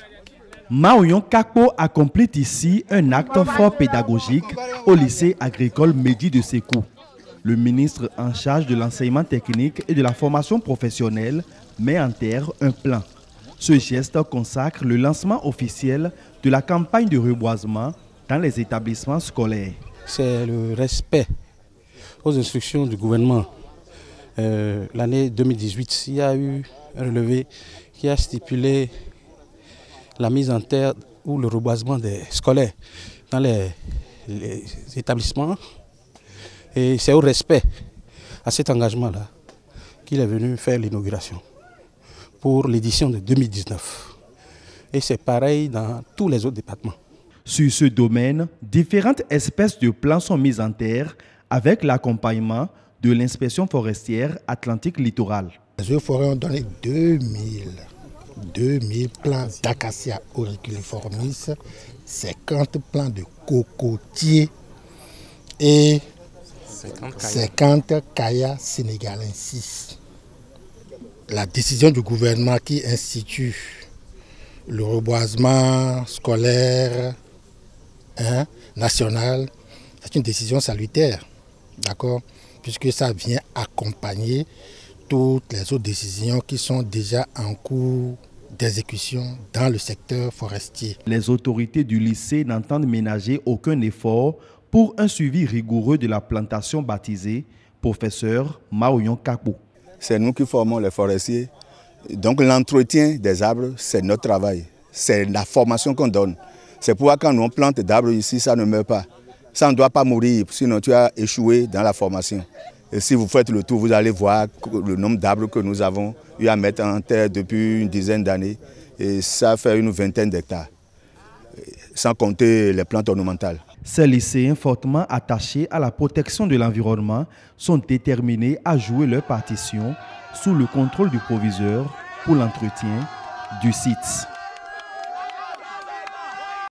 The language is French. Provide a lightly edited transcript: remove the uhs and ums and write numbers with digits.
Maouyon Kakpo accomplit ici un acte fort pédagogique au lycée agricole Mehdi de Sékou. Le ministre en charge de l'enseignement technique et de la formation professionnelle met en terre un plan. Ce geste consacre le lancement officiel de la campagne de reboisement dans les établissements scolaires. C'est le respect aux instructions du gouvernement. L'année 2018, il y a eu un relevé qui a stipulé la mise en terre ou le reboisement des scolaires dans les établissements. Et c'est au respect à cet engagement-là qu'il est venu faire l'inauguration pour l'édition de 2019. Et c'est pareil dans tous les autres départements. Sur ce domaine, différentes espèces de plants sont mises en terre avec l'accompagnement de l'inspection forestière Atlantique Littoral. Les forêts ont donné 2000 plants d'acacia auriculiformis, 50 plants de cocotiers et 50 kayas sénégalensis. La décision du gouvernement qui institue le reboisement scolaire national, c'est une décision salutaire, d'accord, puisque ça vient accompagner toutes les autres décisions qui sont déjà en cours d'exécution dans le secteur forestier. Les autorités du lycée n'entendent ménager aucun effort pour un suivi rigoureux de la plantation baptisée professeur Maouyon Kakpo. C'est nous qui formons les forestiers. Donc l'entretien des arbres, c'est notre travail. C'est la formation qu'on donne. C'est pourquoi quand on plante d'arbres ici, ça ne meurt pas. Ça ne doit pas mourir, sinon tu as échoué dans la formation. Et si vous faites le tour, vous allez voir le nombre d'arbres que nous avons eu à mettre en terre depuis une dizaine d'années. Et ça fait une vingtaine d'hectares, sans compter les plantes ornementales. Ces lycéens fortement attachés à la protection de l'environnement sont déterminés à jouer leur partition sous le contrôle du proviseur pour l'entretien du site.